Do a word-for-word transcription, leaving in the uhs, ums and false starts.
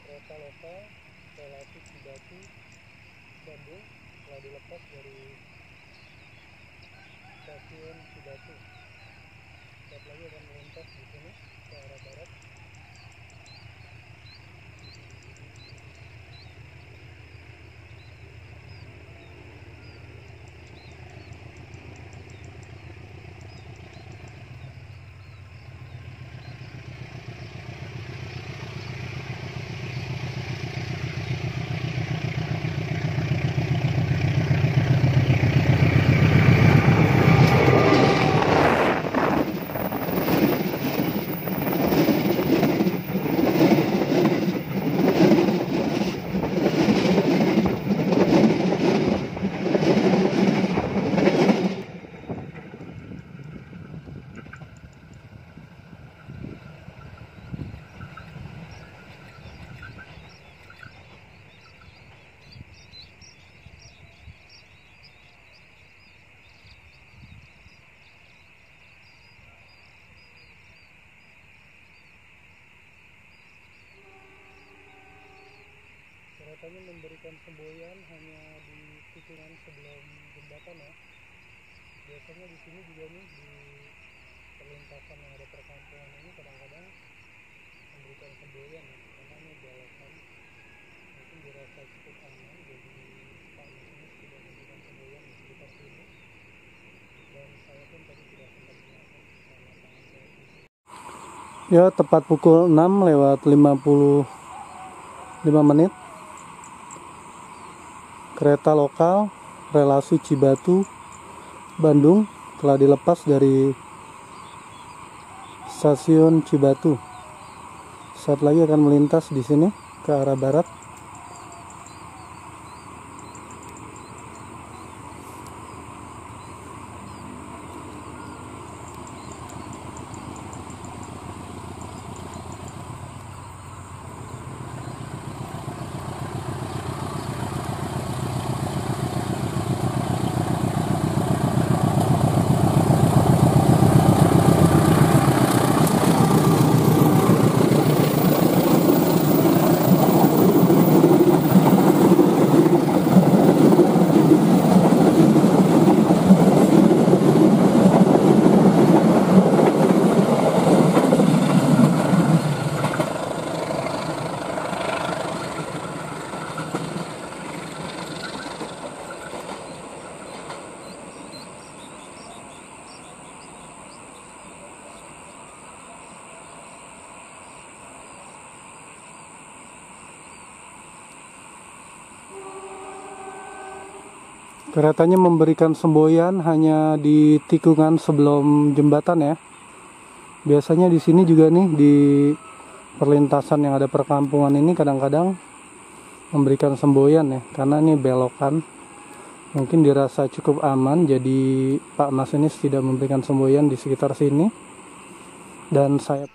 kereta lokal relasi Cibatu Bandung telah dilepas dari stasiun Cibatu. Saat lagi akan melintas di sini ke arah barat. Keretanya memberikan semboyan hanya di tikungan sebelum jembatan ya. Biasanya di sini juga nih di perlintasan yang ada perkampungan ini kadang-kadang memberikan semboyan ya, karena ini belokan mungkin dirasa cukup aman, jadi Pak Masinis tidak memberikan semboyan di sekitar sini, dan saya pun tadi tidak sempat melihat karena tangan saya tinggi. Ya, tepat pukul enam lewat lima puluh lima menit. Kereta lokal relasi Cibatu Bandung telah dilepas dari stasiun Cibatu. Saat lagi akan melintas di sini ke arah barat. Keretanya memberikan semboyan hanya di tikungan sebelum jembatan ya. Biasanya di sini juga nih di perlintasan yang ada perkampungan ini kadang-kadang memberikan semboyan ya, karena ini belokan. Mungkin dirasa cukup aman, jadi Pak Masinis tidak memberikan semboyan di sekitar sini. Dan saya